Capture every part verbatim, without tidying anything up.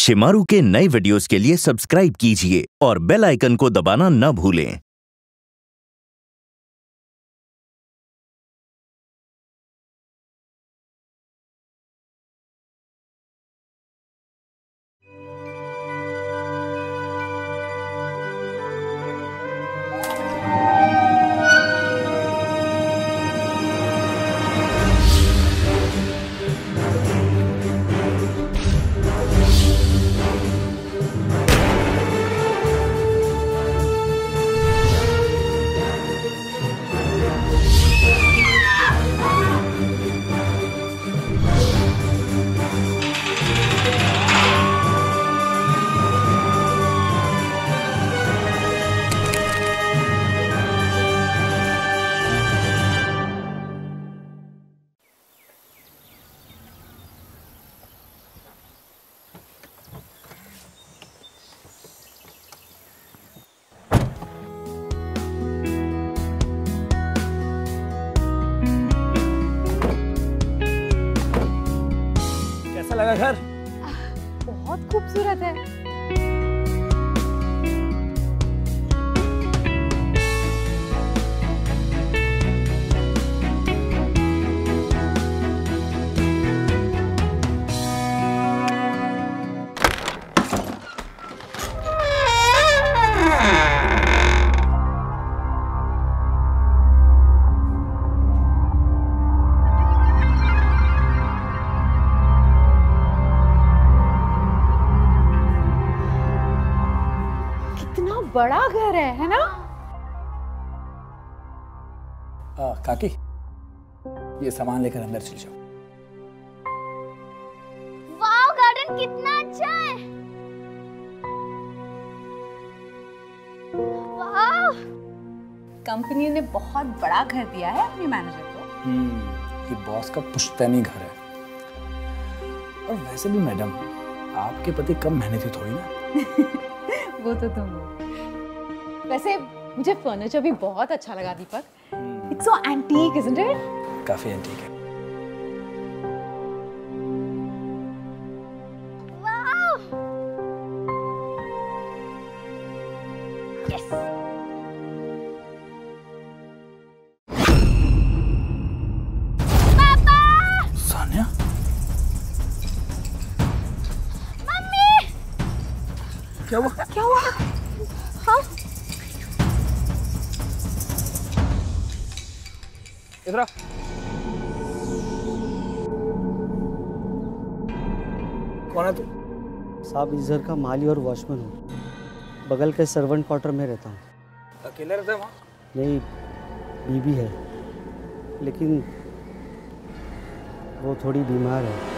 शिमारू के नए वीडियोस के लिए सब्सक्राइब कीजिए और बेल आइकन को दबाना न भूलें। लगा घर? बहुत खूबसूरत है। बड़ा घर है, है ना? आ, काकी, ये सामान लेकर अंदर चल जाओ। वाव, गार्डन कितना अच्छा है। वाव, कंपनी ने बहुत बड़ा घर दिया है अपने मैनेजर को। हम्म, ये बॉस का पुश्तैनी घर है। और वैसे भी मैडम, आपके पति कम मेहनती थोड़ी ना। वो तो तुम हो। वैसे मुझे फर्नीचर भी बहुत अच्छा लगा Deepak. It's so antique, isn't it? काफी एंटीक है। Wow, yes. पापा! सानिया? मम्मी! क्या हुआ? क्या हुआ? हाँ? इधर आ। कौन है तू? साहब, इस घर का माली और वॉचमैन हूँ। बगल के सर्वेंट क्वार्टर में रहता हूँ। अकेले रहता है वहाँ? नहीं, बीवी है, लेकिन वो थोड़ी बीमार है।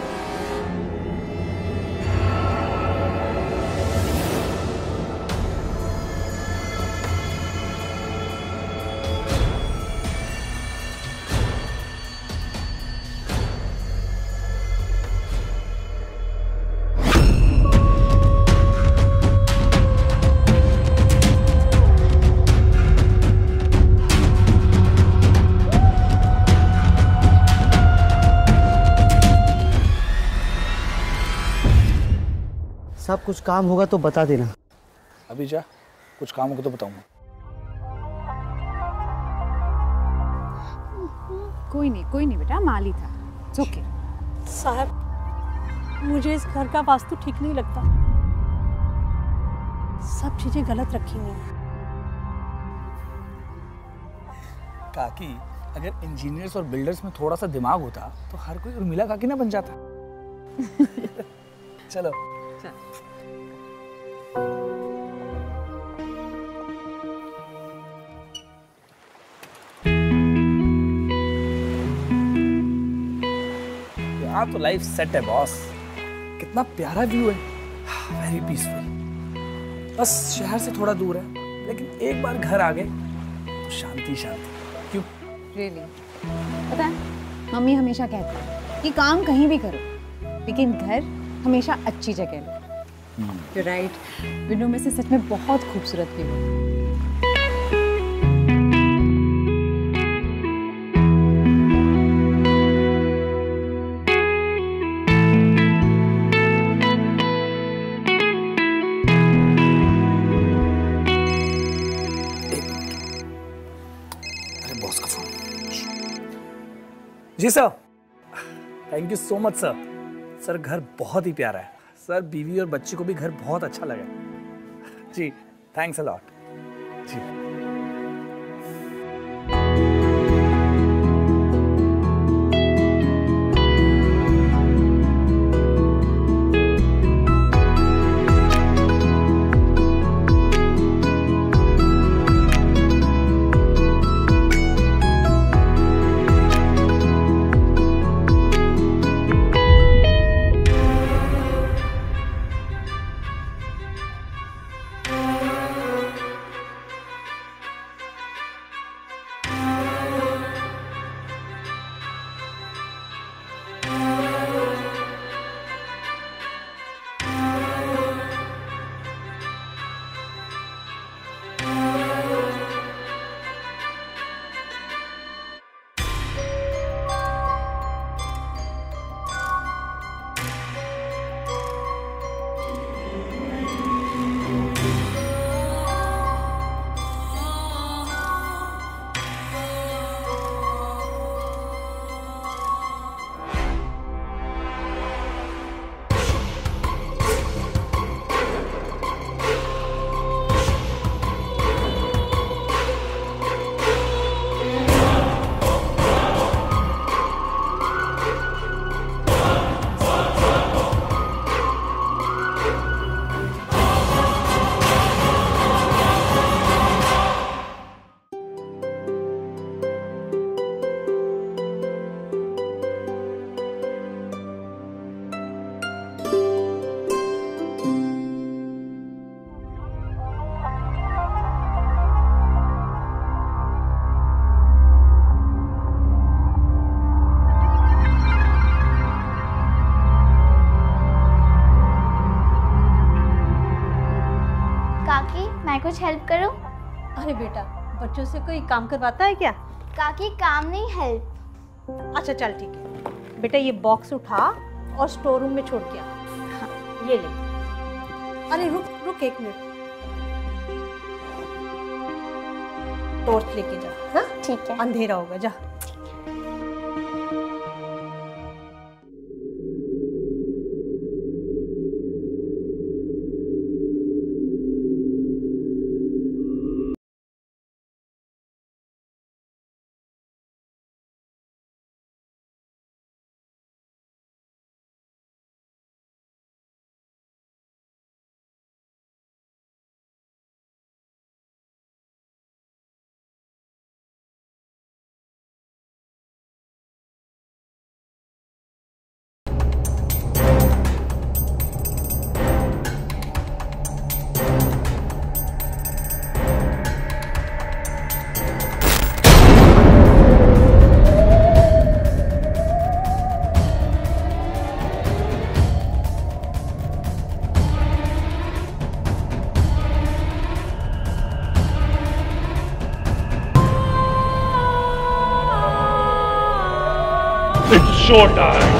साहब, कुछ काम होगा तो बता देना। अभी जा, कुछ काम होगा तो बताऊंगा। कोई नहीं, कोई नहीं बेटा, माली था। It's okay। साहब, मुझे इस घर का वास्तु ठीक नहीं लगता। सब चीजें गलत रखी हुई हैं। काकी, अगर इंजीनियर्स और बिल्डर्स में थोड़ा सा दिमाग होता तो हर कोई उर्मिला काकी ना बन जाता। चलो चल। यहाँ तो लाइफ सेट है बॉस। कितना प्यारा व्यू है, वेरी पीसफुल। बस शहर से थोड़ा दूर है, लेकिन एक बार घर आ गए तो शांति शांति। क्यों? Really? पता है, मम्मी हमेशा कहती है कि काम कहीं भी करो, लेकिन घर हमेशा अच्छी जगह लो। You're right। विंडो में से सच में बहुत खूबसूरत व्यू है। जी sir, thank you so much sir. Sir घर बहुत ही प्यारा है सर, बीवी और बच्ची को भी घर बहुत अच्छा लगा। जी थैंक्स अ लॉट। जी काकी, मैं कुछ हेल्प करूं? अरे बेटा, बच्चों से कोई काम करवाता है क्या? काकी काम नहीं, हेल्प। अच्छा चल ठीक है बेटा, ये बॉक्स उठा और स्टोर रूम में छोड़ के आ। हाँ, ये ले। अरे रुक रुक एक मिनट, टॉर्च लेके जा। हाँ ठीक है। अंधेरा होगा, जा। It's show time.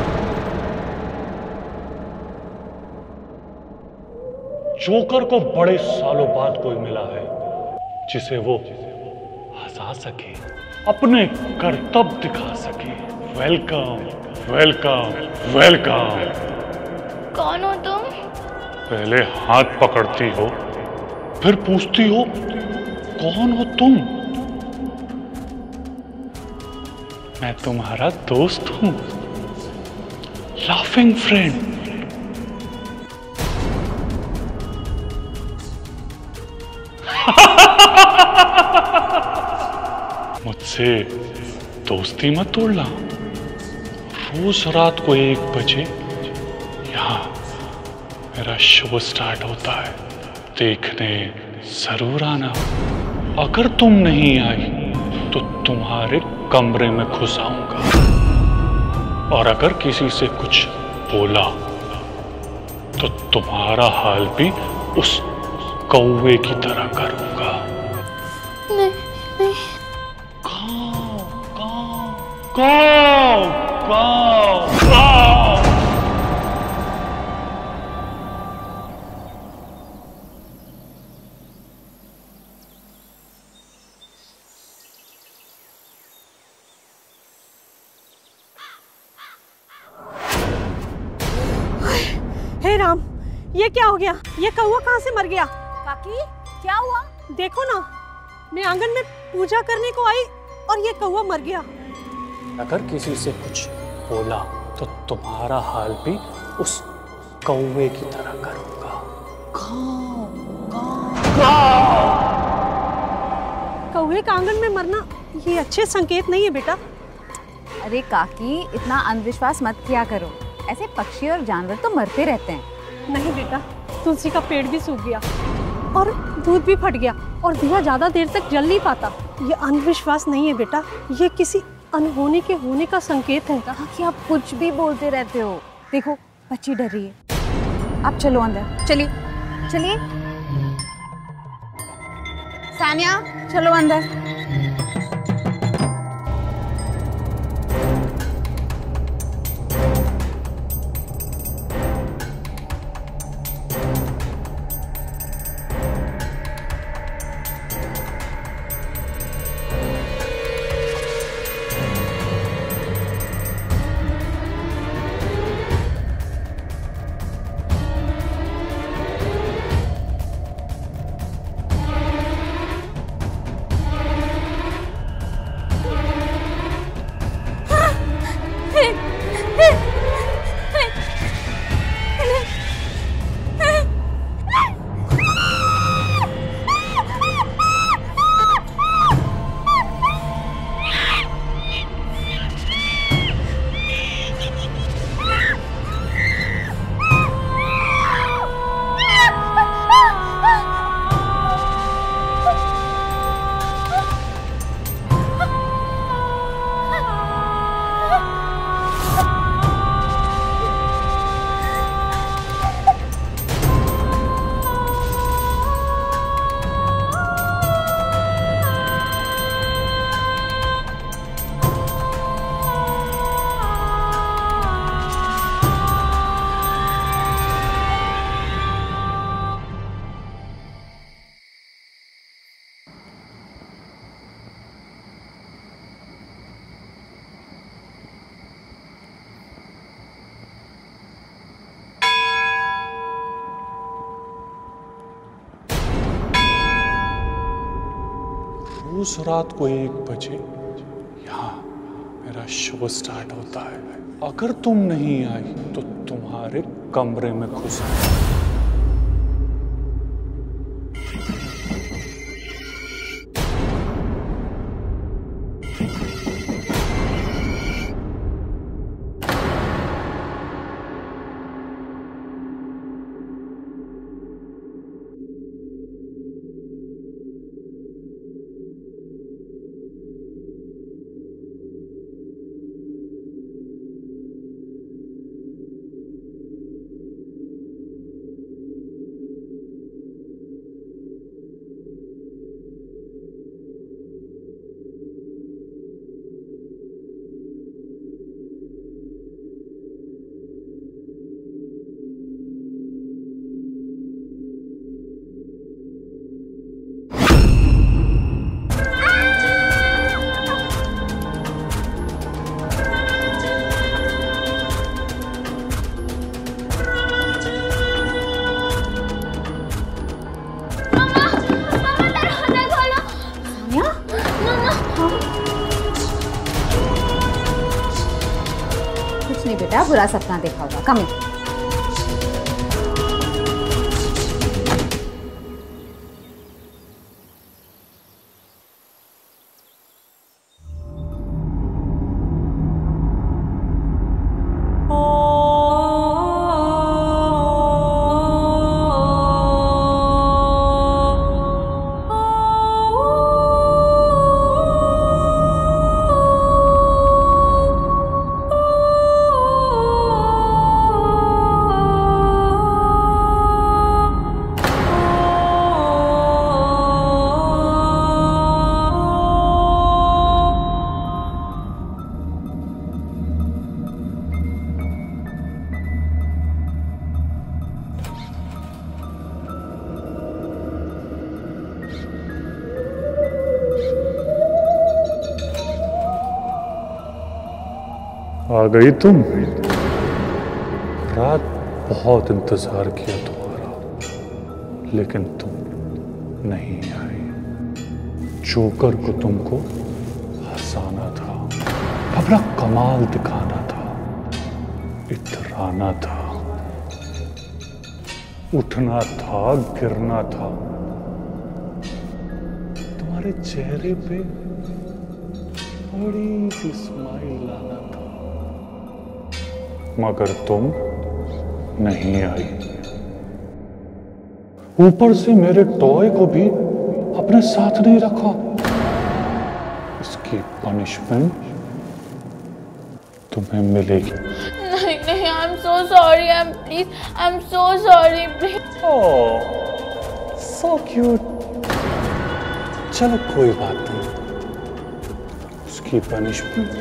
जोकर को बड़े सालों बाद कोई मिला है जिसे वो हंसा सके, अपने करतब दिखा सके। Welcome welcome welcome. कौन हो तुम? पहले हाथ पकड़ती हो, फिर पूछती हो कौन हो तुम। मैं तुम्हारा दोस्त हूं, लाफिंग फ्रेंड। मुझसे दोस्ती मत तोड़ना। रोज रात को एक बजे यहाँ मेरा शो स्टार्ट होता है, देखने जरूर आना। अगर तुम नहीं आई तो तुम्हारे कमरे में घुस आऊंगा, और अगर किसी से कुछ बोला तो तुम्हारा हाल भी उस कौवे की तरह करूंगा। नहीं नहीं। गाओ गाओ गाओ गाओ गाओ। हे राम, ये क्या हो गया? ये कौवा कहाँ से मर गया? काकी क्या हुआ? देखो ना, मैं आंगन में पूजा करने को आई और ये कौवा मर गया। अगर किसी से कुछ बोला तो तुम्हारा हाल भी उस कौवे की तरह करूंगा। कौवे का आंगन में मरना ये अच्छे संकेत नहीं है बेटा। अरे काकी, इतना अंधविश्वास मत किया करो। ऐसे पक्षी और जानवर तो मरते रहते हैं। नहीं बेटा, तुलसी का पेड़ भी सूख गया और दूध भी फट गया और दिया ज्यादा देर तक जल नहीं पाता। ये अंधविश्वास नहीं है बेटा, ये किसी अनहोनी के होने का संकेत है। काकी आप कुछ भी बोलते रहते हो। देखो बच्ची डर रही है। आप चलो अंदर, चलिए चलिए। सानिया चलो अंदर। उस रात को एक बजे यहाँ मेरा शो स्टार्ट होता है। अगर तुम नहीं आई तो तुम्हारे कमरे में घुस आए। बेटा बुरा सपना देखा होगा। कम आ गई तुम। रात बहुत इंतजार किया तुम्हारा, लेकिन तुम नहीं आई। जोकर को तुमको हंसाना था, अपना कमाल दिखाना था, इतराना था, उठना था, गिरना था, तुम्हारे चेहरे पे बड़ी सी स्माइल लाना था, मगर तुम नहीं आई। ऊपर से मेरे टॉय को भी अपने साथ नहीं रखा। इसकी पनिशमेंट तुम्हें मिलेगी। नहीं नहीं, I am so sorry, I am please, I am so sorry please. Oh, so cute. चलो कोई बात नहीं, उसकी पनिशमेंट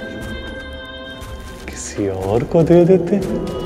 किसी और को दे देते।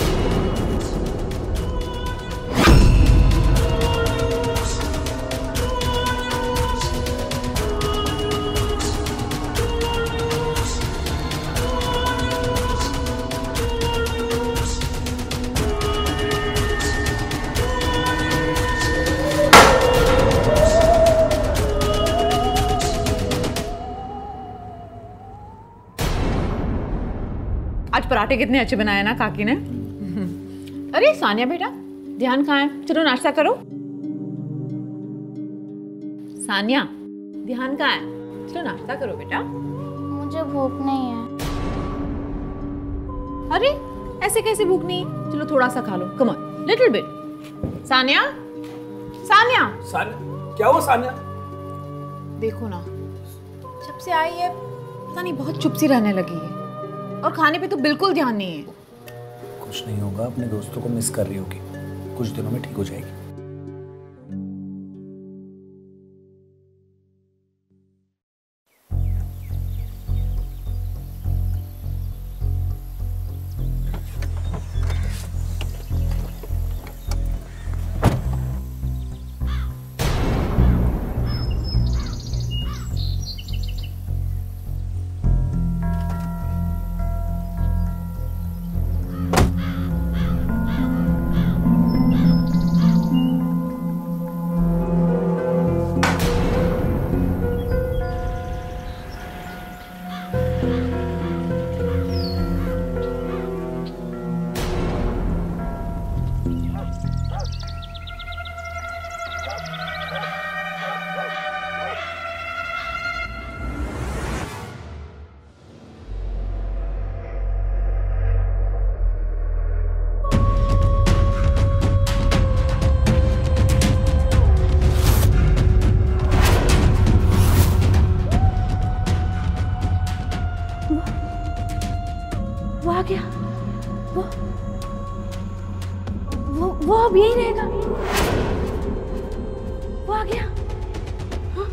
आज पराठे कितने अच्छे बनाए ना काकी ने। अरे सानिया बेटा, ध्यान कहाँ है? चलो नाश्ता करो। सानिया, ध्यान कहाँ है? चलो नाश्ता करो बेटा। मुझे भूख नहीं है। अरे ऐसे कैसे भूख नहीं? चलो थोड़ा सा खा लो, come on, little bit. Sania, Sania, Sania, क्या हुआ सानिया? देखो ना, जब से आई है पता नहीं बहुत चुप सी रहने लगी है, और खाने पे तो बिल्कुल ध्यान नहीं है। कुछ नहीं होगा, अपने दोस्तों को मिस कर रही होगी, कुछ दिनों में ठीक हो जाएगी। वो आ गया, वो वो वो अब यही रहेगा। वो आ गया। हाँ?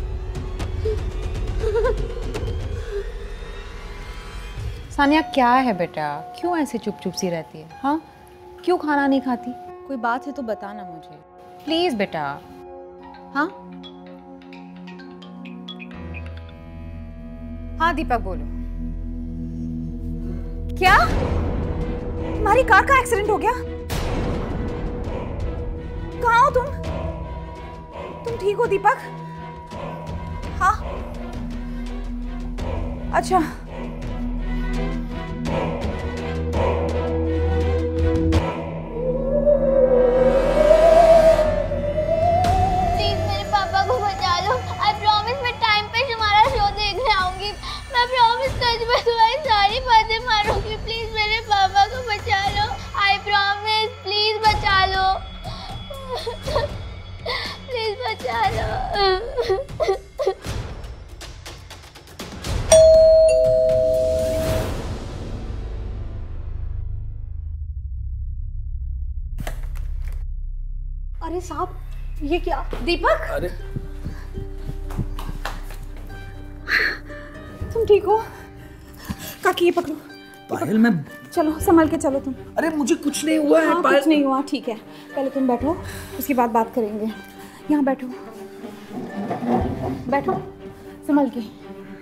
सानिया क्या है बेटा, क्यों ऐसे चुप चुप सी रहती है? हाँ, क्यों खाना नहीं खाती? कोई बात है तो बताना मुझे प्लीज बेटा। हाँ हाँ दीपक बोलो। क्या तुम्हारी कार का एक्सीडेंट हो गया? कहाँ हो तुम? तुम ठीक हो दीपक? हाँ अच्छा। प्लीज मेरे पापा को बचा लो। आई प्रॉमिस मैं टाइम पे तुम्हारा शो देखने आऊंगी। मैं प्रॉमिस सच में तुम्हारी सारी बातें मारूंगी। प्लीज मेरे पापा को बचा लो। आई प्रॉमिस, प्लीज बचा लो। प्लीज बचा लो। अरे साहब ये क्या? दीपक अरे तुम ठीक हो? काकी ये पकड़ो। पायल, मैं चलो संभल के चलो तुम। अरे मुझे कुछ नहीं हुआ है। हाँ, पायल कुछ नहीं हुआ, ठीक है। पहले तुम बैठो, उसके बाद बात करेंगे। यहाँ बैठो, बैठो संभल के।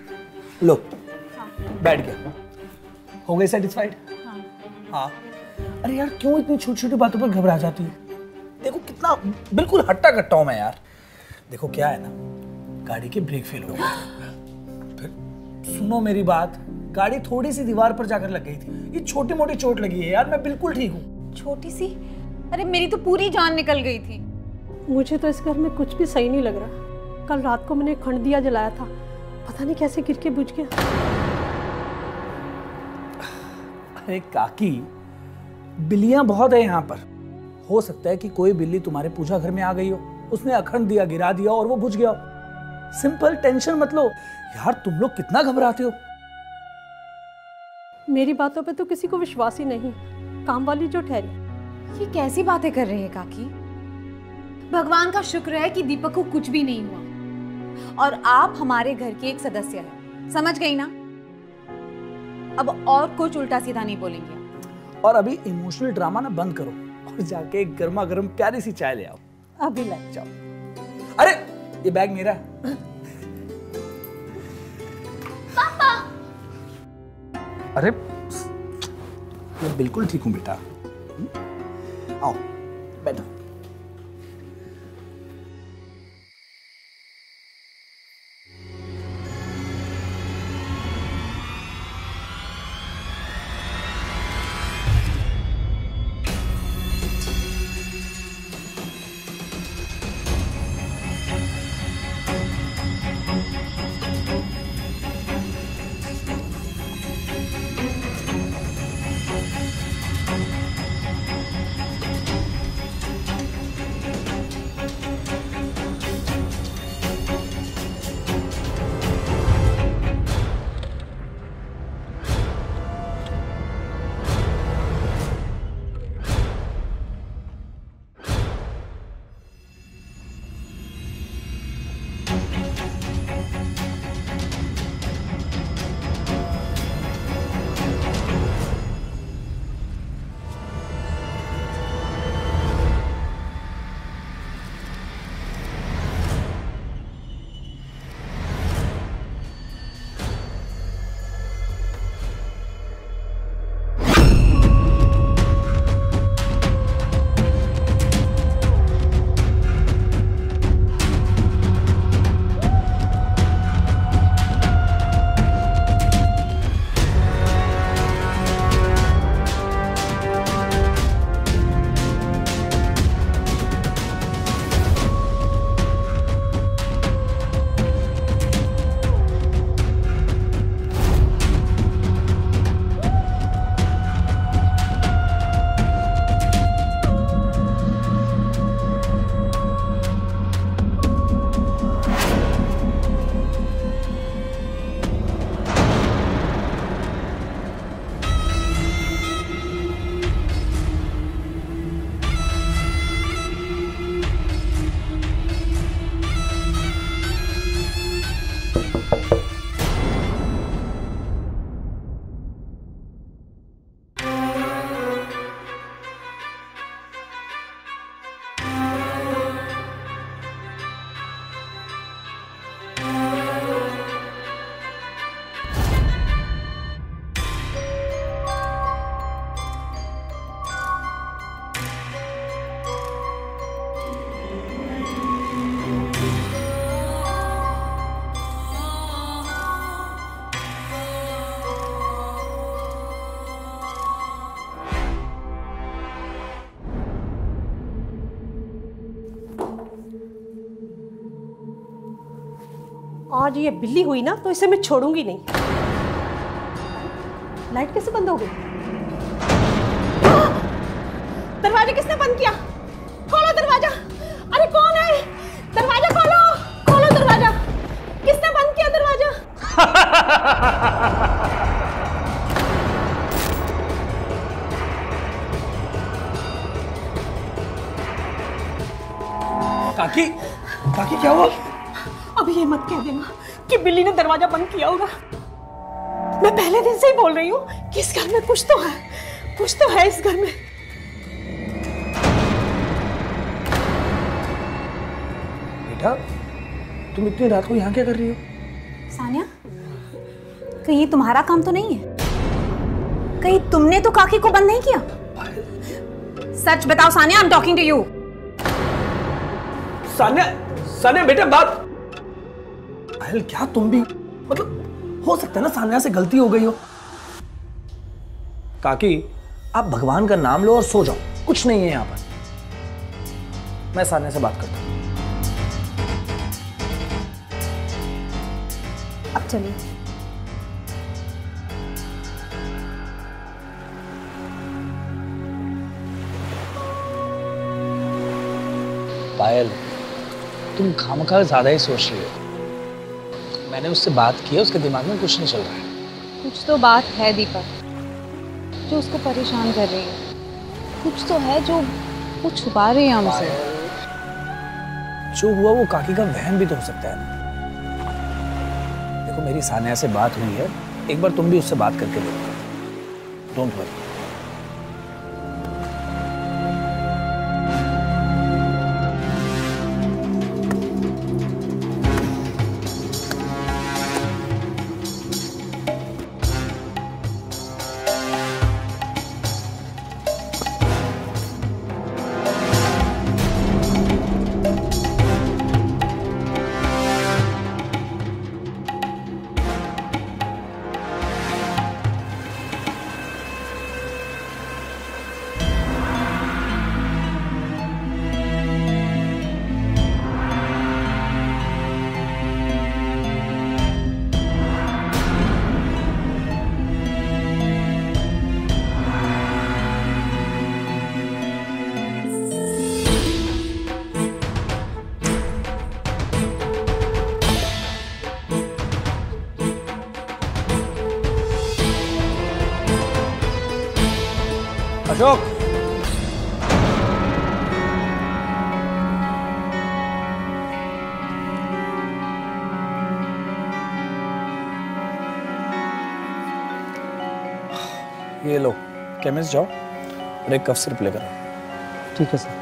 लो बैठ गया। हो गए सेटिस्फाइड? हाँ। हाँ अरे यार क्यों इतनी छोटी छोटी बातों पर घबरा जाती है? देखो कितना बिल्कुल हट्टा कट्टा हूं मैं यार। देखो क्या है ना, गाड़ी के ब्रेक फेल हो गए। फिर सुनो मेरी बात, गाड़ी थोड़ी सी दीवार पर जाकर लग गई थी। ये छोटी मोटी चोट लगी है यार, मैं बिल्कुल ठीक हूँ। छोटी सी? अरे मेरी तो पूरी जान निकल गई थी। मुझे तो इस घर में कुछ भी सही नहीं लग रहा। कल रात को मैंने खंड दिया जलाया था, पता नहीं कैसे गिर के बुझ गया। अरे काकी, बिल्लियां बहुत है यहाँ पर। हो सकता है कि कोई बिल्ली तुम्हारे पूजा घर में आ गई हो, उसने अखंड दिया गिरा दिया और वो बुझ गया हो। सिंपल, टेंशन मत लो यार। तुम लोग कितना घबराते हो। मेरी बातों पे तो किसी को विश्वास ही नहीं, काम वाली जो ठहरी। ये कैसी बातें कर रही है काकी? भगवान का शुक्र है कि दीपक को कुछ भी नहीं हुआ और आप हमारे घर के एक सदस्य हैं, समझ गई ना? अब और कुछ उल्टा सीधा नहीं बोलेंगे। और अभी इमोशनल ड्रामा ना बंद करो और जाके एक गर्मा गर्म प्यारी सी चाय ले आओ। अभी लाइक जाओ। अरे ये बैग मेरा है। पापा। अरे मैं बिल्कुल ठीक हूं बेटा, आओ बैठो। आज ये बिल्ली हुई ना तो इसे मैं छोड़ूंगी नहीं। लाइट कैसे बंद हो गई? दरवाजा किसने बंद किया? खोलो दरवाजा। अरे कौन है? दरवाजा खोलो, खोलो दरवाजा। किसने बंद किया दरवाजा? काकी, काकी क्या हुआ? अभी ये मत कह देना कि बिल्ली ने दरवाजा बंद किया होगा। मैं पहले दिन से ही बोल रही हूँ कि इस घर में कुछ तो है, कुछ तो है इस घर में। बेटा, तुम इतनी रात को यहाँ क्या कर रही हो? सानिया, कहीं ये तुम्हारा काम तो नहीं है? कहीं तुमने तो काकी को बंद नहीं किया? सच बताओ Sania, I am talking to you. Sania, Sania बेटा बात। पायल क्या तुम भी, मतलब हो सकता है ना सानिया से गलती हो गई हो। काकी आप भगवान का नाम लो और सो जाओ, कुछ नहीं है यहां पर। मैं सानिया से बात करता हूं। अब चलिए। पायल तुम खामखा ज्यादा ही सोच रही हो। मैंने उससे बात की है, उसके दिमाग में कुछ नहीं चल रहा है। कुछ तो बात है दीपक जो उसको परेशान कर रही है। कुछ तो है जो वो छुपा रही है हमसे। जो हुआ वो काकी का वहम भी तो हो सकता है ना। देखो मेरी सानिया से बात हुई है, एक बार तुम भी उससे बात करके देखो। Don't worry. अशोक, ये लो केमिस्ट जाओ और एक कफ सिरप लेकर आओ। ठीक है सर।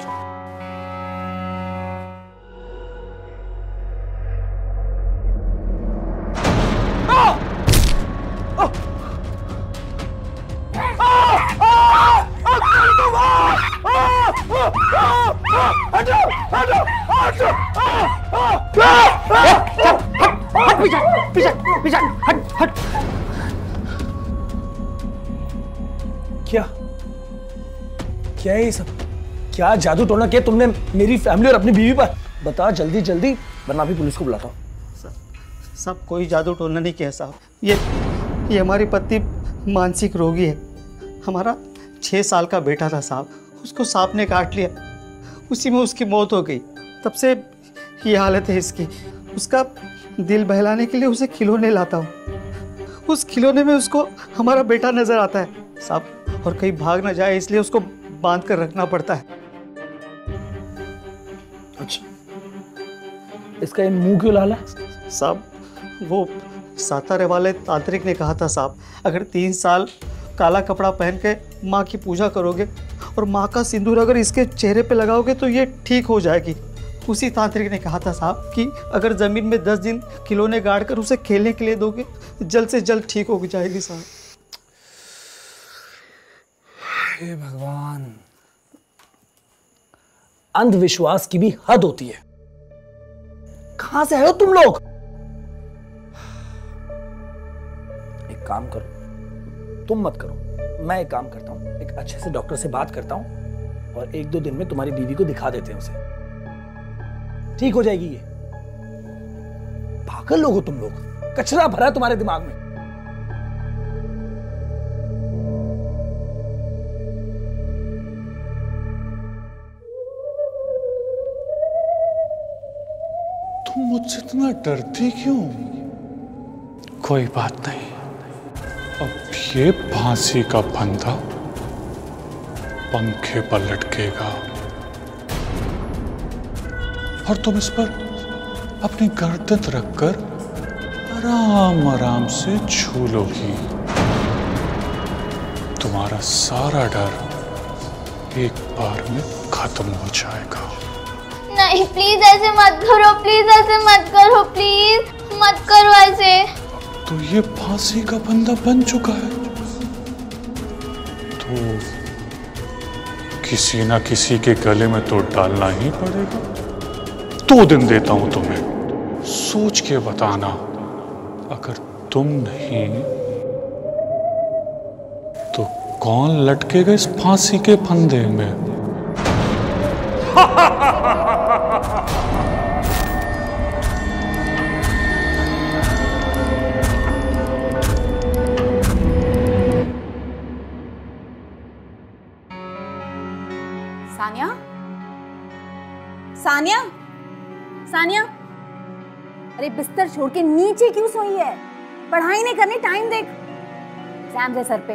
क्या क्या है ये सब? क्या जादू टोना किया तुमने मेरी फैमिली और अपनी बीवी पर? बता जल्दी जल्दी, वरना भी पुलिस को बुलाता हूँ। साहब कोई जादू टोना नहीं किया साहब। ये ये हमारी पत्नी मानसिक रोगी है। हमारा छः साल का बेटा था साहब, उसको सांप ने काट लिया, उसी में उसकी मौत हो गई। तब से ये हालत है इसकी। उसका दिल बहलाने के लिए उसे खिलौने लाता हूँ, उस खिलौने में उसको हमारा बेटा नजर आता है साहब, और कहीं भाग ना जाए इसलिए उसको बांध कर रखना पड़ता है। अच्छा, इसका ये मुंह क्यों लाल है? साहब वो सातारे वाले तांत्रिक ने कहा था साहब, अगर तीन साल काला कपड़ा पहन के माँ की पूजा करोगे और माँ का सिंदूर अगर इसके चेहरे पे लगाओगे तो ये ठीक हो जाएगी। उसी तांत्रिक ने कहा था साहब कि अगर ज़मीन में दस दिन खिलौने गाड़ कर उसे खेलने के लिए दोगे जल्द से जल्द ठीक हो जाएगी साहब। हे भगवान, अंधविश्वास की भी हद होती है। कहां से आए हो तुम लोग? एक काम करो, तुम मत करो, मैं एक काम करता हूं, एक अच्छे से डॉक्टर से बात करता हूं और एक दो दिन में तुम्हारी बीवी को दिखा देते हैं, उसे ठीक हो जाएगी। ये पागल लोग हो तुम लोग, कचरा भरा है तुम्हारे दिमाग में। तुम मुझसे इतना डरती क्यों? कोई बात नहीं, अब ये फांसी का फंदा पंखे पर लटकेगा और तुम इस पर अपनी गर्दन रखकर आराम आराम से झूलोगी। तुम्हारा सारा डर एक बार में खत्म हो जाएगा। नहीं प्लीज ऐसे मत करो, प्लीज ऐसे मत करो, प्लीज मत करो ऐसे। तो ये फांसी का बंदा बन चुका है, तो किसी ना किसी के गले में तो डालना ही पड़ेगा। दो दिन देता हूं तुम्हें, सोच के बताना। अगर तुम नहीं तो कौन लटकेगा इस फांसी के फंदे में? सानिया, सानिया, सानिया, अरे बिस्तर छोड़ के नीचे क्यों सोई है? पढ़ाई नहीं करनी, टाइम देख, एग्जाम है सर पे।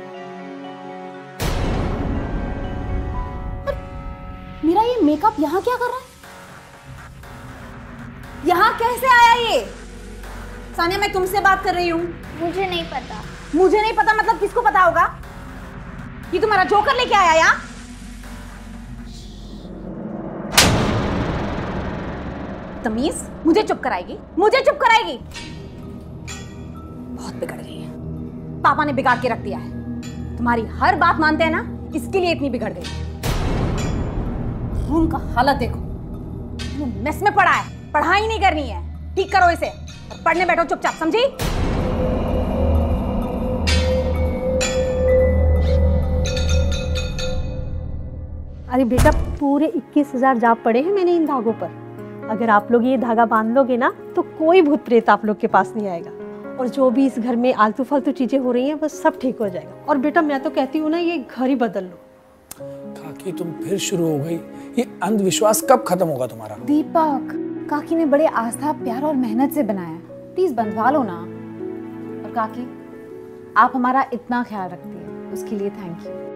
मेरा ये मेकअप यहाँ क्या कर रहा है? यहाँ कैसे आया ये? सानिया, मैं तुमसे बात कर रही हूँ। मुझे नहीं पता। मुझे नहीं पता मतलब किसको पता होगा? ये तुम्हारा जोकर लेके आया यहाँ? तमीज मुझे चुप कराएगी, मुझे चुप कराएगी। बहुत बिगड़ गई है, पापा ने बिगाड़ के रख दिया है। तुम्हारी हर बात मानते हैं ना, इसके लिए इतनी बिगड़ गई। रूम का हालत देखो, मेस में पड़ा है, पढ़ाई नहीं करनी है, ठीक करो इसे और पढ़ने बैठो चुपचाप, समझी? अरे बेटा, पूरे इक्कीस हजार जाप पड़े हैं मैंने इन धागों पर। अगर आप लोग ये धागा बांध लोगे ना तो कोई भूत प्रेत आप लोग के पास नहीं आएगा, और जो भी इस घर में आलतू फालतू चीजें हो रही हैं वो सब ठीक हो जाएगा। और बेटा, मैं तो कहती हूँ ना, ये घर ही बदल लो। काकी तुम फिर शुरू हो गई। ये अंधविश्वास कब खत्म होगा तुम्हारा? दीपक, काकी ने बड़े आस्था, प्यार और मेहनत से बनाया, प्लीज बंधवा लो ना। और काकी, आप हमारा इतना ख्याल रखती है, उसके लिए थैंक यू।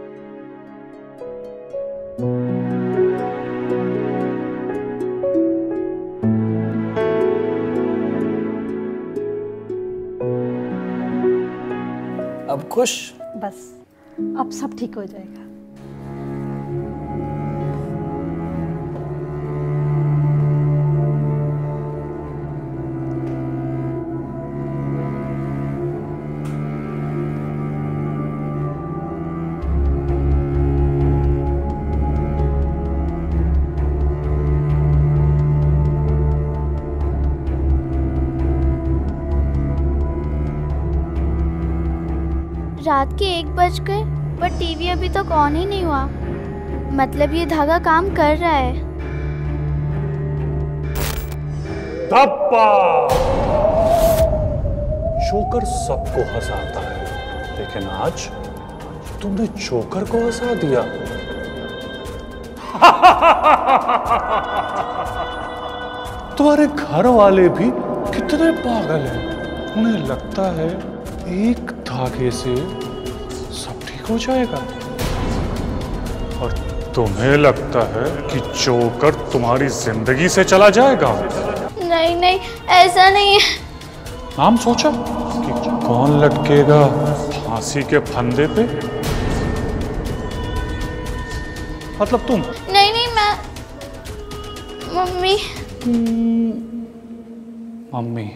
अब खुश? बस अब सब ठीक हो जाएगा। रात के एक बज गए पर टीवी अभी तक ऑन ही नहीं हुआ। मतलब ये धागा काम कर रहा है। धप्पा! जोकर सबको हंसाता है, लेकिन आज तुमने जोकर को हंसा दिया। तुम्हारे घर वाले भी कितने पागल हैं। उन्हें लगता है एक धागे से सब ठीक हो जाएगा, और तुम्हें लगता है कि जोकर तुम्हारी जिंदगी से चला जाएगा। नहीं नहीं, ऐसा नहीं है। नाम सोचा कि कौन लटकेगा फांसी के फंदे पे? मतलब तुम? नहीं नहीं, मैं मम्मी। मम्मी?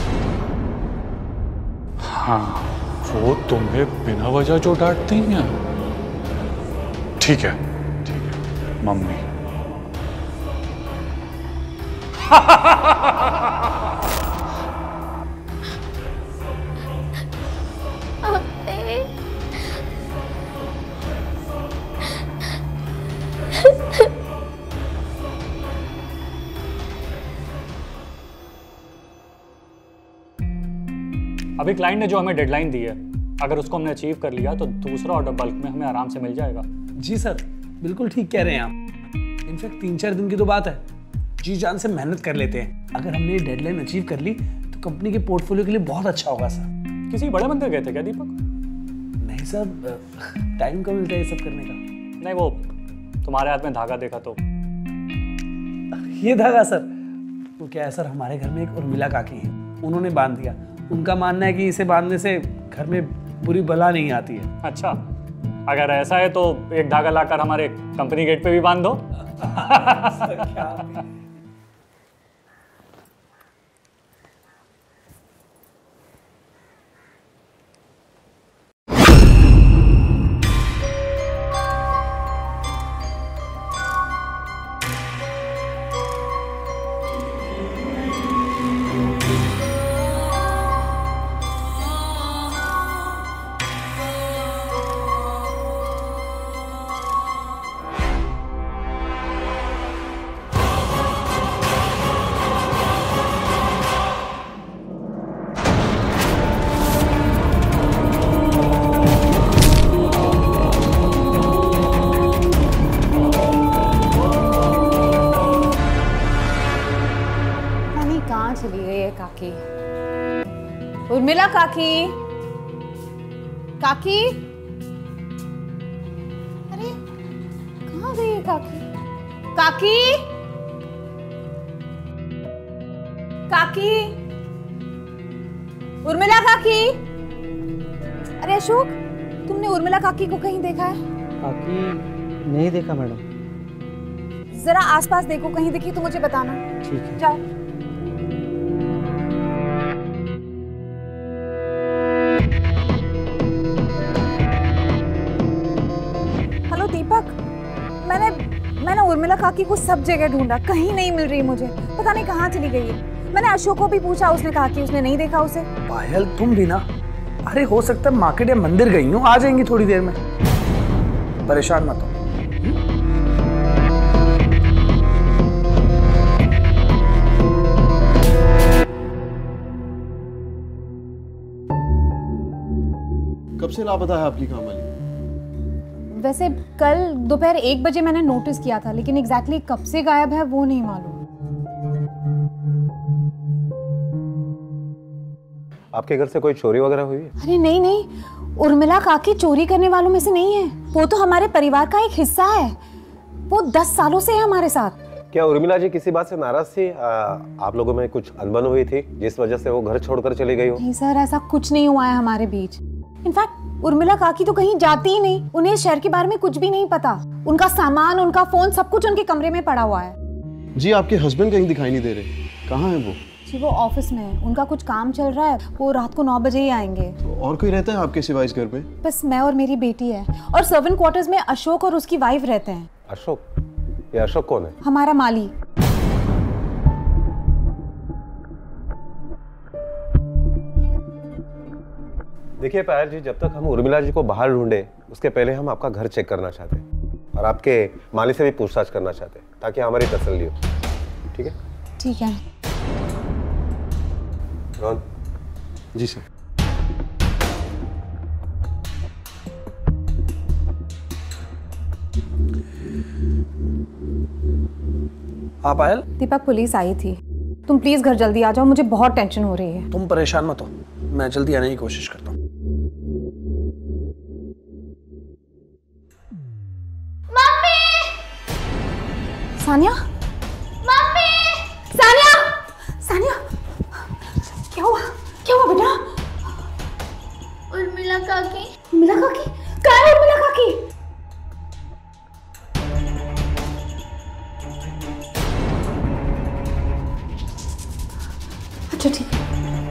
हाँ, वो तुम्हें बिना वजह जो डांटती हैं। ठीक है, ठीक है, मम्मी। अभी क्लाइंट ने जो हमें डेडलाइन दी है, अगर उसको हमने अचीव कर लिया तो दूसरा ऑर्डर बल्क में हमें आराम से मिल जाएगा। जी सर, बिल्कुल ठीक कह रहे हैं आप। इनफैक्ट तीन चार दिन की तो बात है, जी जान से मेहनत कर लेते हैं। अगर हमने ये डेडलाइन अचीव कर ली तो कंपनी के पोर्टफोलियो के लिए बहुत अच्छा होगा सर। किसी बड़े मंदिर गए थे क्या दीपक? नहीं सर, टाइम कब मिलता है ये सब करने का? नहीं, वो तुम्हारे हाथ में धागा देखा तो। ये धागा सर, वो क्या है सर, हमारे घर में एक उर्मिला काकी है, उन्होंने बांध दिया। उनका मानना है कि इसे बांधने से घर में बुरी बला नहीं आती है। अच्छा, अगर ऐसा है तो एक धागा लाकर हमारे कंपनी गेट पे भी बांध दो। चली गई है काकी? उर्मिला काकी, काकी, अरे कहाँ गई है काकी? काकी, काकी, उर्मिला काकी। अरे अशोक, तुमने उर्मिला काकी को कहीं देखा है? काकी नहीं देखा मैडम। जरा आसपास देखो, कहीं दिखी तो मुझे बताना। ठीक है। जाओ। हेलो दीपक, मैंने मैंने उर्मिला काकी को सब जगह ढूंढा, कहीं नहीं मिल रही मुझे, पता नहीं कहाँ चली गई है। मैंने अशोक को भी पूछा, उसने कहा कि उसने नहीं देखा उसे। पायल तुम भी ना, अरे हो सकता है मार्केट या मंदिर गई हूँ, आ जाएंगी थोड़ी देर में, परेशान मत हो। कब से लापता है आपकी काम वाली? वैसे कल दोपहर एक बजे मैंने नोटिस किया था, लेकिन एग्जैक्टली कब से गायब है वो नहीं मालूम। आपके घर से कोई चोरी वगैरह हुई है? अरे नहीं नहीं, उर्मिला काकी चोरी करने वालों में से नहीं है, वो तो हमारे परिवार का एक हिस्सा है, वो दस सालों से है हमारे साथ। क्या उर्मिला जी किसी बात से नाराज थी? आ, आप लोगों में कुछ अनबन हुई थी जिस वजह से वो घर छोड़कर चली गई हो? नहीं सर, ऐसा कुछ नहीं हुआ है हमारे बीच। इनफैक्ट उर्मिला काकी तो कहीं जाती ही नहीं, उन्हें इस शहर के बारे में कुछ भी नहीं पता। उनका सामान, उनका फोन, सब कुछ उनके कमरे में पड़ा हुआ है। जी आपके हस्बैंड कहीं दिखाई नहीं दे रहे, कहाँ है वो? जी वो ऑफिस में है, उनका कुछ काम चल रहा है, वो रात को नौ बजे ही आएंगे। तो और कोई रहता है आपके सिवा इस घर पे? बस मैं और मेरी बेटी है, और सर्वेंट क्वार्टर्स में अशोक और उसकी वाइफ रहते हैं। अशोक? ये अशोक कौन है? हमारा माली। देखिए पायल जी, जब तक हम उर्मिला जी को बाहर ढूंढे उसके पहले हम आपका घर चेक करना चाहते हैं और आपके माली से भी पूछताछ करना चाहते हैं ताकि हमारी तसल्ली हो। ठीक है? ठीक है। रोहन। जी सर। हाँ पायल, दीपक पुलिस आई थी, तुम प्लीज घर जल्दी आ जाओ, मुझे बहुत टेंशन हो रही है। तुम परेशान मत हो, मैं जल्दी आने की कोशिश करता हूँ। सानिया, मम्मी, सानिया, सानिया, क्या हुआ? क्या हुआ बेटा? उर्मिला काकी। उर्मिला काकी? कहाँ है उर्मिला काकी? अच्छा ठीक है।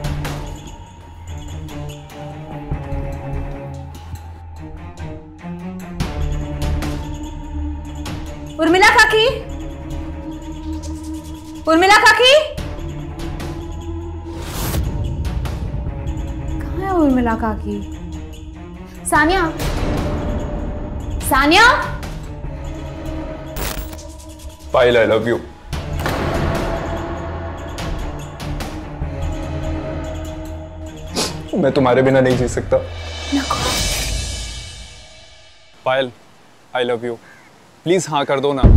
उर्मिला काकी, उर्मिला काकी, कहाँ है उर्मिला काकी? Sania, Sania. Payal, I love you. मैं तुम्हारे बिना नहीं जी सकता। Payal, I love you. Please हाँ कर दो ना।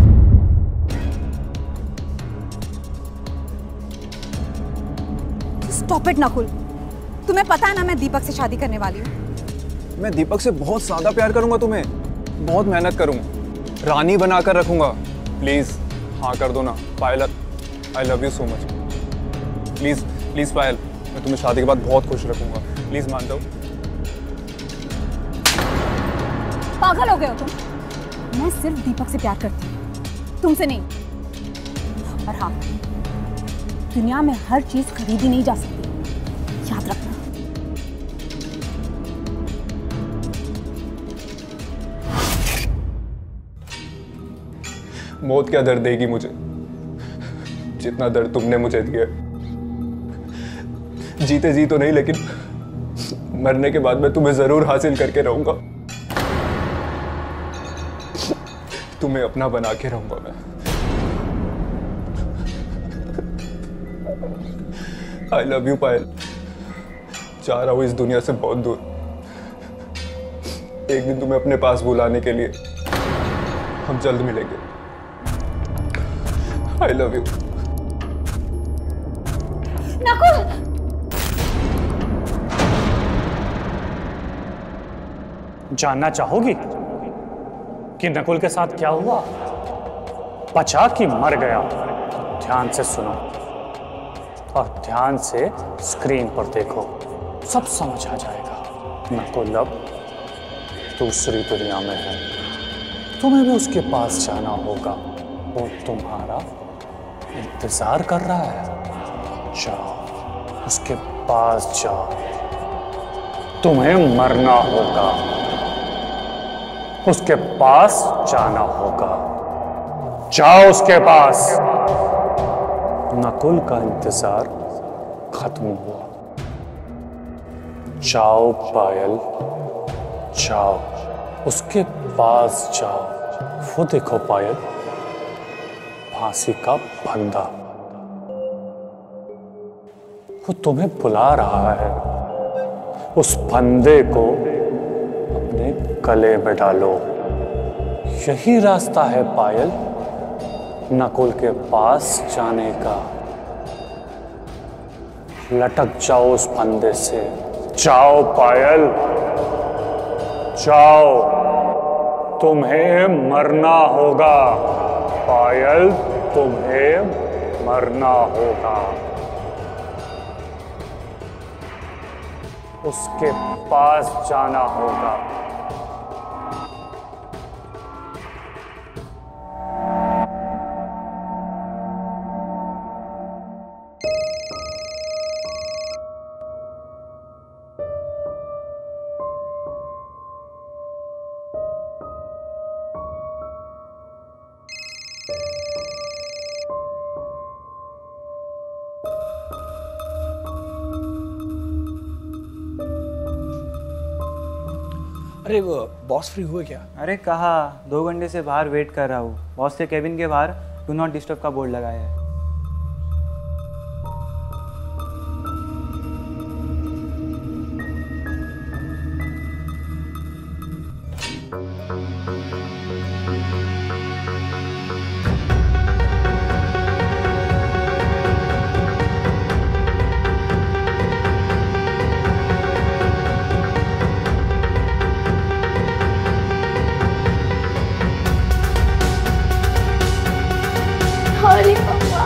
स्टॉप इट नकुल, तुम्हें पता है ना मैं दीपक से शादी करने वाली हूँ। मैं दीपक से बहुत ज्यादा प्यार करूंगा, तुम्हें बहुत मेहनत करूंगा, रानी बनाकर रखूंगा। प्लीज हाँ कर दो ना Payal, I love you so much. Please please Payal, मैं तुम्हें शादी के बाद बहुत खुश रखूंगा, प्लीज मान दो। पागल हो गए हो तुम? मैं सिर्फ दीपक से प्यार करती हूँ, तुमसे नहीं। और हाँ, दुनिया में हर चीज खरीदी नहीं जा सकती, याद रखना। मौत क्या दर्द देगी मुझे जितना दर्द तुमने मुझे दिया। जीते जी तो नहीं, लेकिन मरने के बाद मैं तुम्हें जरूर हासिल करके रहूंगा, तुम्हें अपना बना के रहूंगा मैं। आई लव यू पायल, जा रहा हूं इस दुनिया से बहुत दूर, एक दिन तुम्हें अपने पास बुलाने के लिए। हम जल्द मिलेंगे। I love you. नकुल! जानना चाहोगी कि नकुल के साथ क्या हुआ? बचा कि मर गया? ध्यान से सुनो और ध्यान से स्क्रीन पर देखो, सब समझ आ जाएगा। नकुल अब दूसरी दुनिया में है, तुम्हें भी उसके पास जाना होगा, वो तुम्हारा इंतजार कर रहा है। जाओ, उसके पास जाओ, तुम्हें मरना होगा, उसके पास जाना होगा। जाओ उसके पास। नकुल का इंतजार खत्म हुआ। जाओ पायल, जाओ उसके पास जाओ। वो देखो पायल, फांसी का फंदा, वो तुम्हें बुला रहा है। उस फंदे को अपने गले में डालो। यही रास्ता है पायल नकुल के पास जाने का। लटक जाओ उस फंदे से। जाओ पायल, जाओ, तुम्हें मरना होगा पायल, तुम्हें मरना होगा। उसके पास जाना होगा। अरे वो बॉस फ्री हुए क्या? अरे कहा, दो घंटे से बाहर वेट कर रहा हूँ। बॉस के केबिन के बाहर डू नॉट डिस्टर्ब का बोर्ड लगाया है। सॉरी पापा।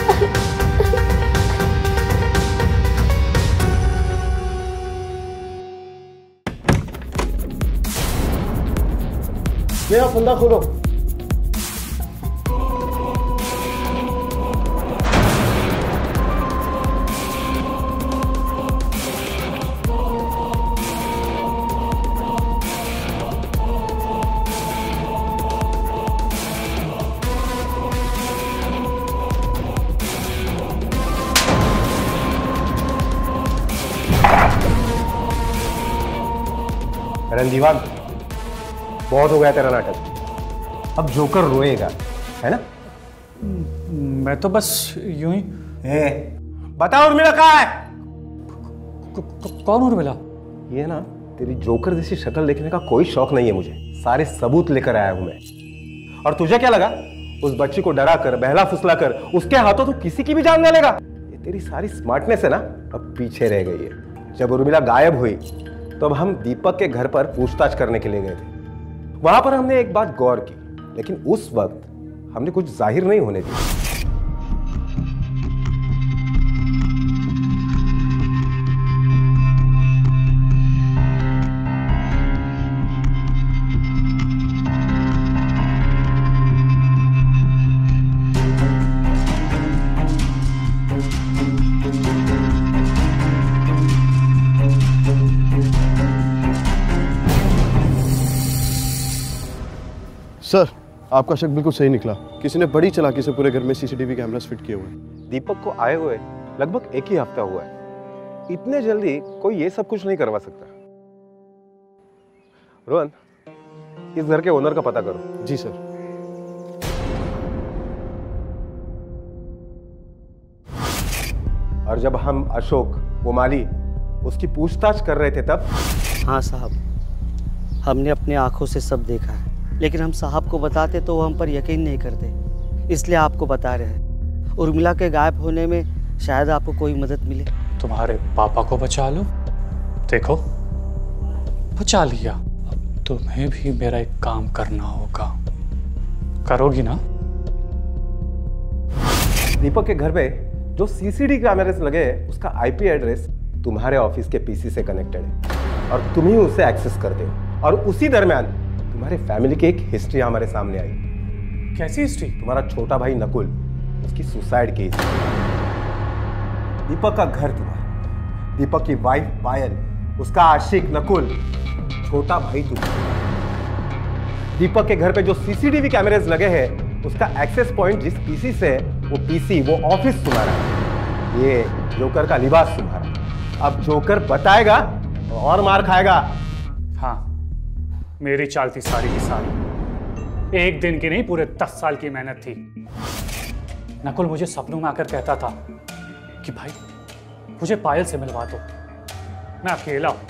ये आप फंदा खोलो। रणदीवान, बहुत हो गया तेरा नाटक। अब जोकर रोएगा, है ना? मैं तो बस यूं ही। ए, बताओ उर्मिला कहाँ है? कौन उर्मिला? ये ना, तेरी जोकर जैसी शक्ल देखने का कोई शौक नहीं है मुझे। सारे सबूत लेकर आया हूं मैं। और तुझे क्या लगा उस बच्ची को डरा कर, बहला फुसला कर उसके हाथों तो किसी की भी जान न लेगा? ये तेरी सारी स्मार्टनेस है ना, अब पीछे रह गई है। जब उर्मिला गायब हुई तो अब हम दीपक के घर पर पूछताछ करने के लिए गए थे। वहां पर हमने एक बात गौर की, लेकिन उस वक्त हमने कुछ जाहिर नहीं होने दिया। सर, आपका शक बिल्कुल सही निकला। किसी ने बड़ी चालाकी से पूरे घर में सीसीटीवी कैमरास फिट किए हुए हैं। दीपक को आए हुए लगभग एक ही हफ्ता हुआ है। इतने जल्दी कोई ये सब कुछ नहीं करवा सकता। रोहन, इस घर के ओनर का पता करो। जी सर। और जब हम अशोक, वो माली, उसकी पूछताछ कर रहे थे तब? हाँ साहब, हमने अपनी आंखों से सब देखा है, लेकिन हम साहब को बताते तो वो हम पर यकीन नहीं करते, इसलिए आपको बता रहे हैं। उर्मिला के गायब होने में शायद आपको कोई मदद मिले। तुम्हारे पापा को बचा लो। देखो, बचा लिया। अब तुम्हें भी मेरा एक काम करना होगा। करोगी ना? दीपक के घर पे जो सीसीटीवी कैमरेस लगे हैं उसका आईपी एड्रेस तुम्हारे ऑफिस के पीसी से कनेक्टेड है और तुम ही उसे एक्सेस करते हो। और उसी दरमियान तुम्हारे फैमिली की एक हिस्ट्री हमारे सामने आई। कैसी हिस्ट्री? तुम्हारा छोटा भाई नकुल, उसकी सुसाइड केस, दीपक का घर तुम्हारा, दीपक की वाइफ पायल, उसका आशिक नकुल, छोटा भाई तुम्हारा। दीपक के घर पे जो सीसीटीवी कैमरेज लगे हैं उसका एक्सेस पॉइंट जिस पीसी से है वो पीसी, वो ऑफिस तुम्हारा, ये जोकर का लिबास तुम्हारा। अब जोकर बताएगा और मार खाएगा। हाँ, मेरी चाल थी सारी की सारी। एक दिन की नहीं, पूरे दस साल की मेहनत थी। नकुल मुझे सपनों में आकर कहता था कि भाई मुझे पायल से मिलवा दो, मैं अकेला हूं।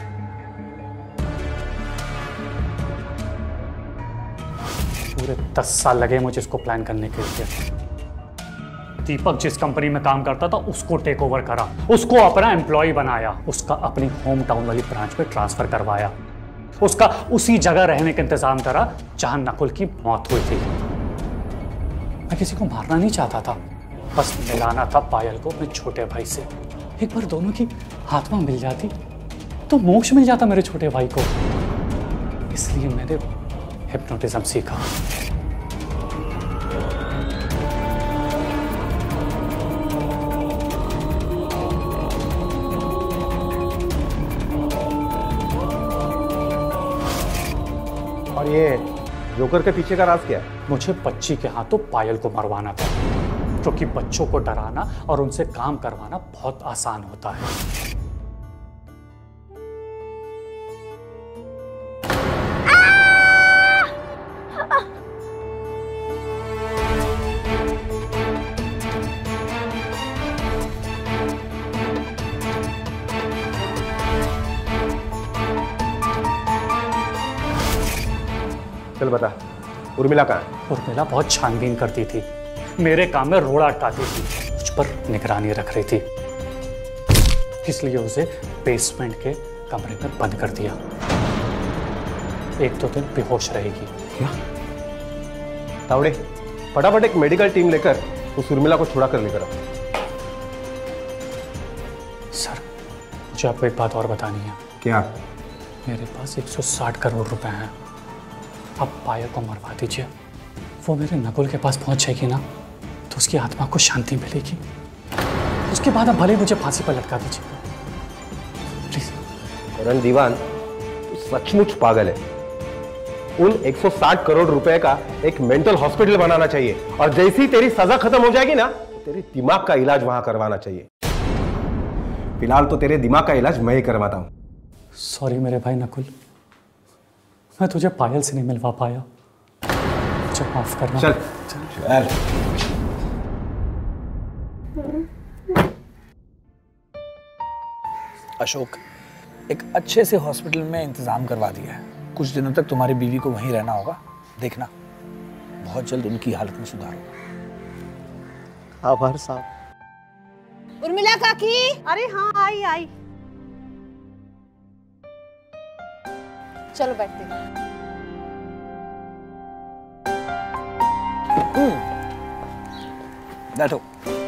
पूरे दस साल लगे मुझे इसको प्लान करने के लिए। दीपक जिस कंपनी में काम करता था उसको टेक ओवर करा, उसको अपना एम्प्लॉय बनाया, उसका अपनी होम टाउन वाली ब्रांच में ट्रांसफर करवाया, उसका उसी जगह रहने का इंतजाम करा जहां नकुल की मौत हुई थी। मैं किसी को मारना नहीं चाहता था, बस मिलाना था पायल को अपने छोटे भाई से। एक बार दोनों की आत्मा मिल जाती तो मोक्ष मिल जाता मेरे छोटे भाई को। इसलिए मैंने हिप्नोटिज्म सीखा। और ये जोकर के पीछे का राज क्या है? मुझे बच्ची के हाथों पायल को मरवाना था, क्योंकि बच्चों को डराना और उनसे काम करवाना बहुत आसान होता है। चल बता, उर्मिला कहाँ है? उर्मिला बहुत छानबीन करती थी, मेरे काम में रोड़ा अटकाती थी, मुझ पर निगरानी रख रही थी, इसलिए उसे बेसमेंट के कमरे में बंद कर दिया। एक दो दिन बेहोश रहेगी। क्या? तावड़े, फटाफट एक मेडिकल टीम लेकर उस उर्मिला को छुड़ा कर लेकर आओ। सर, मुझे आपको एक बात और बतानी है। क्या? मेरे पास एक सौ साठ करोड़ रुपए हैं। अब पायल को मरवा दीजिए, वो मेरे नकुल के पास पहुंच जाएगी ना तो उसकी आत्मा को शांति मिलेगी। उसके बाद अब भले मुझे फांसी पर लटका दीजिए प्लीज। करण दीवान, तू सचमुच पागल है। उन एक सौ साठ करोड़ रुपए का एक मेंटल हॉस्पिटल बनाना चाहिए और जैसी तेरी सजा खत्म हो जाएगी ना तो तेरे दिमाग का इलाज वहां करवाना चाहिए। फिलहाल तो तेरे दिमाग का इलाज मैं ही करवाता हूं। सॉरी मेरे भाई नकुल, मैं तुझे पायल से नहीं मिलवा पाया, मुझे माफ करना। चल चल। अशोक, एक अच्छे से हॉस्पिटल में इंतजाम करवा दिया है। कुछ दिनों तक तुम्हारी बीवी को वहीं रहना होगा। देखना, बहुत जल्द उनकी हालत में सुधार होगा। आभार साहब। उर्मिला काकी। अरे हाँ, आई आई। चलो बैठते हैं। बैठो।